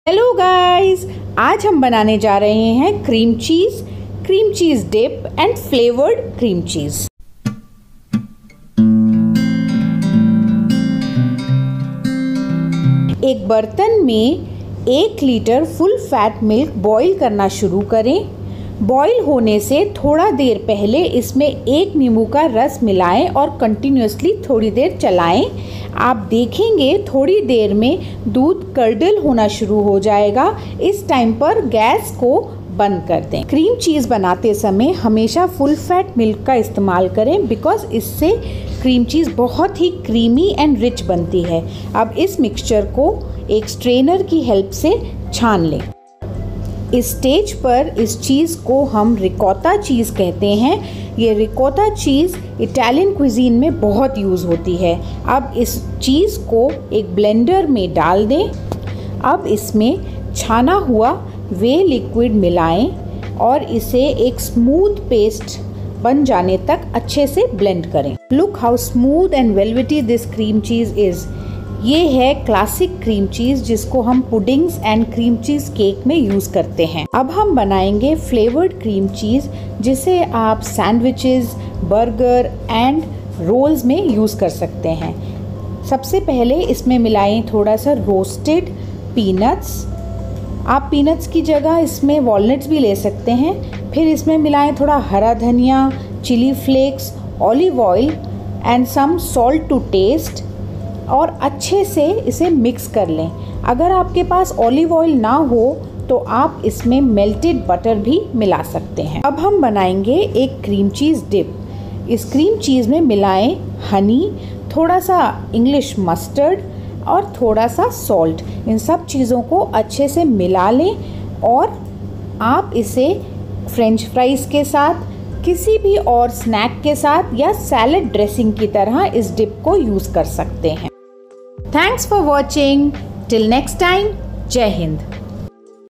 Hello guys, आज हम बनाने जा रहे हैं cream cheese dip and flavoured cream cheese. एक बर्तन में 1 litre full fat milk boil करना शुरू करें। बॉईल होने से थोड़ा देर पहले इसमें 1 नींबू का रस मिलाएं और कंटिन्यूसली थोड़ी देर चलाएं। आप देखेंगे थोड़ी देर में दूध कर्डल होना शुरू हो जाएगा। इस टाइम पर गैस को बंद कर दें। क्रीम चीज़ बनाते समय हमेशा फुल फैट मिल्क का इस्तेमाल करें बिकॉज इससे क्रीम चीज़ बहुत ही क्रीमी एंड रिच बनती है। अब इस मिक्सचर को एक स्ट्रेनर की हेल्प से छान लें। इस स्टेज पर इस चीज़ को हम रिकोटा चीज़ कहते हैं। ये रिकोटा चीज़ इटालियन क्विजीन में बहुत यूज़ होती है। अब इस चीज़ को एक ब्लेंडर में डाल दें। अब इसमें छाना हुआ वे लिक्विड मिलाएं और इसे एक स्मूथ पेस्ट बन जाने तक अच्छे से ब्लेंड करें। Look how smooth and velvety this cream cheese is. ये है क्लासिक क्रीम चीज़ जिसको हम puddings and cream cheese cake में यूज़ करते हैं। अब हम बनाएंगे फ्लेवर्ड क्रीम चीज़ जिसे आप सैंडविचेस, बर्गर एंड रोल्स में यूज़ कर सकते हैं। सबसे पहले इसमें मिलाएं थोड़ा सा रोस्टेड पीनट्स। आप पीनट्स की जगह इसमें वॉलनट्स भी ले सकते हैं। फिर इसमें मिलाएं थोड़ा हरा धनिया, chilli flakes, olive oil and some salt to taste और अच्छे से इसे मिक्स कर लें। अगर आपके पास ऑलिव ऑयल ना हो तो आप इसमें मेल्टेड बटर भी मिला सकते हैं। अब हम बनाएंगे एक क्रीम चीज़ डिप। इस क्रीम चीज़ में मिलाएं हनी, थोड़ा सा इंग्लिश मस्टर्ड और थोड़ा सा सॉल्ट। इन सब चीज़ों को अच्छे से मिला लें और आप इसे फ्रेंच फ्राइज़ के साथ, किसी भी और स्नैक के साथ या सैलेड ड्रेसिंग की तरह इस डिप को यूज़ कर सकते हैं। Thanks for watching. Till next time, Jai Hind.